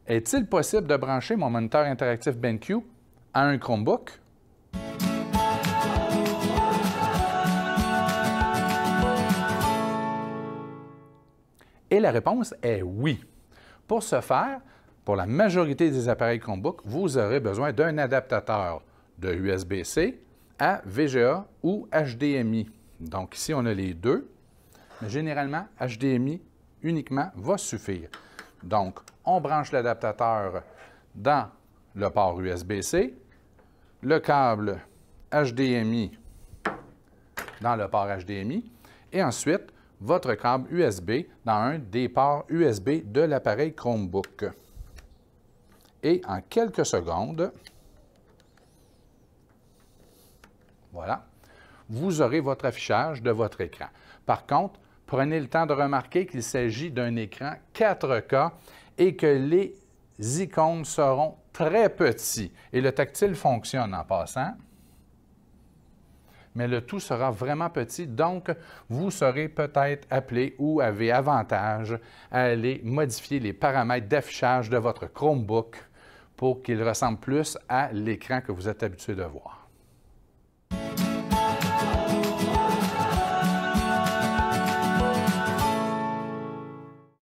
Est-il possible de brancher mon moniteur interactif BenQ à un Chromebook? Et la réponse est oui. Pour ce faire, pour la majorité des appareils Chromebook, vous aurez besoin d'un adaptateur de USB-C à VGA ou HDMI. Donc ici, on a les deux, mais généralement, HDMI uniquement va suffire. Donc, on branche l'adaptateur dans le port USB-C, le câble HDMI dans le port HDMI, et ensuite, votre câble USB dans un des ports USB de l'appareil Chromebook. Et en quelques secondes, voilà, vous aurez votre affichage de votre écran. Par contre, prenez le temps de remarquer qu'il s'agit d'un écran 4K et que les icônes seront très petits. Et le tactile fonctionne en passant, mais le tout sera vraiment petit, donc vous serez peut-être appelé ou avez avantage à aller modifier les paramètres d'affichage de votre Chromebook pour qu'il ressemble plus à l'écran que vous êtes habitué de voir.